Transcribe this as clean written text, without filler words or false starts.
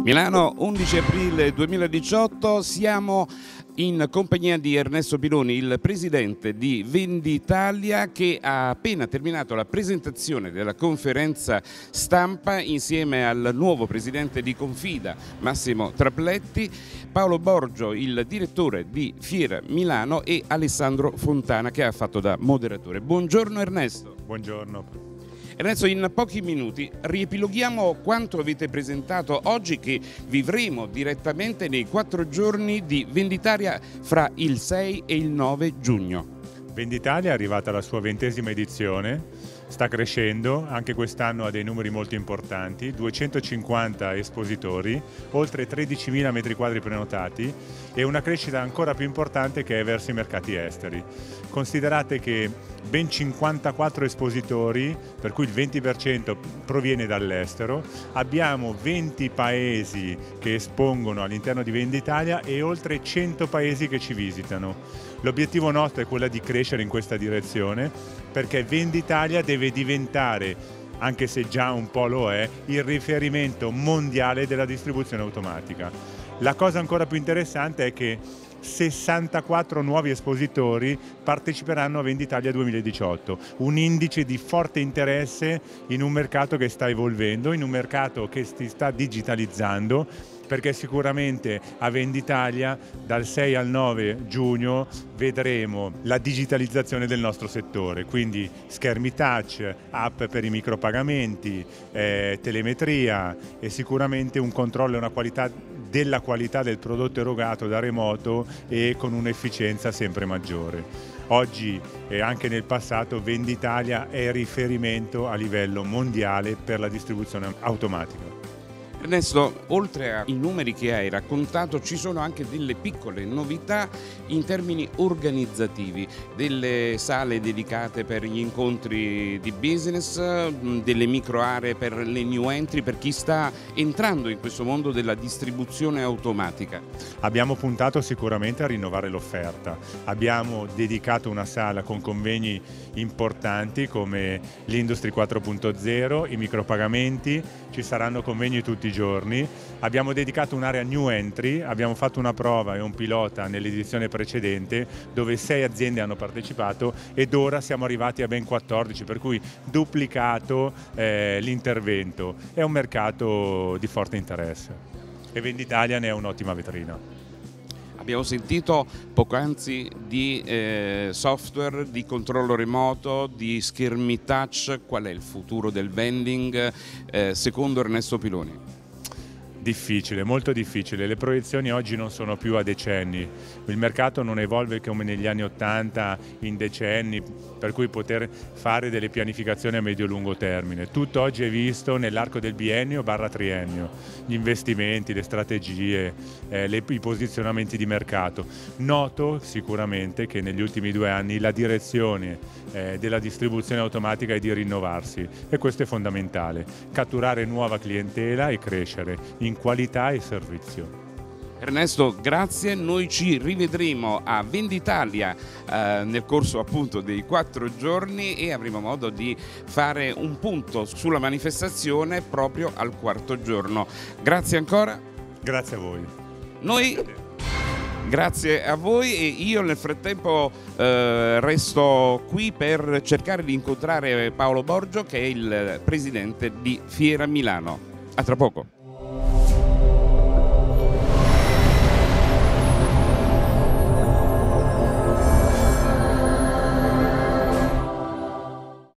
Milano, 11 aprile 2018, siamo in compagnia di Ernesto Piloni, il presidente di Venditalia, che ha appena terminato la presentazione della conferenza stampa insieme al nuovo presidente di Confida, Massimo Trapletti, Paolo Borgio, il direttore di Fiera Milano, e Alessandro Fontana, che ha fatto da moderatore. Buongiorno Ernesto. Buongiorno. Ernesto, in pochi minuti riepiloghiamo quanto avete presentato oggi, che vivremo direttamente nei 4 giorni di Venditalia fra il 6 e il 9 giugno. Venditalia è arrivata alla sua 20ª edizione, sta crescendo, anche quest'anno ha dei numeri molto importanti, 250 espositori, oltre 13.000 metri quadri prenotati e una crescita ancora più importante che è verso i mercati esteri. Considerate che ben 54 espositori, per cui il 20% proviene dall'estero, abbiamo 20 paesi che espongono all'interno di Venditalia e oltre 100 paesi che ci visitano. L'obiettivo nostro è quello di crescere in questa direzione, perché Venditalia deve diventare, anche se già un po' lo è, il riferimento mondiale della distribuzione automatica. La cosa ancora più interessante è che 64 nuovi espositori parteciperanno a Venditalia 2018, un indice di forte interesse in un mercato che sta evolvendo, in un mercato che si sta digitalizzando, perché sicuramente a Venditalia dal 6 al 9 giugno vedremo la digitalizzazione del nostro settore, quindi schermi touch, app per i micropagamenti, telemetria e sicuramente un controllo e una qualità del prodotto erogato da remoto e con un'efficienza sempre maggiore. Oggi e anche nel passato Venditalia è riferimento a livello mondiale per la distribuzione automatica. Ernesto, oltre ai numeri che hai raccontato, ci sono anche delle piccole novità in termini organizzativi, delle sale dedicate per gli incontri di business, delle micro aree per le new entry, per chi sta entrando in questo mondo della distribuzione automatica. Abbiamo puntato sicuramente a rinnovare l'offerta, abbiamo dedicato una sala con convegni importanti come l'Industry 4.0, i micropagamenti, ci saranno convegni tutti i giorni. Abbiamo dedicato un'area new entry, abbiamo fatto una prova e un pilota nell'edizione precedente dove 6 aziende hanno partecipato ed ora siamo arrivati a ben 14, per cui duplicato l'intervento. È un mercato di forte interesse e Venditalia ne è un'ottima vetrina. Abbiamo sentito poc'anzi di software, di controllo remoto, di schermi touch. Qual è il futuro del vending secondo Ernesto Piloni? Difficile, molto difficile. Le proiezioni oggi non sono più a decenni. Il mercato non evolve come negli anni '80 in decenni, per cui poter fare delle pianificazioni a medio-lungo termine. Tutto oggi è visto nell'arco del biennio / triennio. Gli investimenti, le strategie, i posizionamenti di mercato. Noto sicuramente che negli ultimi 2 anni la direzione della distribuzione automatica è di rinnovarsi e questo è fondamentale. Catturare nuova clientela e crescere in qualità e servizio. Ernesto, grazie, noi ci rivedremo a Venditalia nel corso appunto dei 4 giorni e avremo modo di fare un punto sulla manifestazione proprio al 4° giorno. Grazie ancora. Grazie a voi. Grazie a voi e io nel frattempo resto qui per cercare di incontrare Paolo Borgio, che è il presidente di Fiera Milano. A tra poco.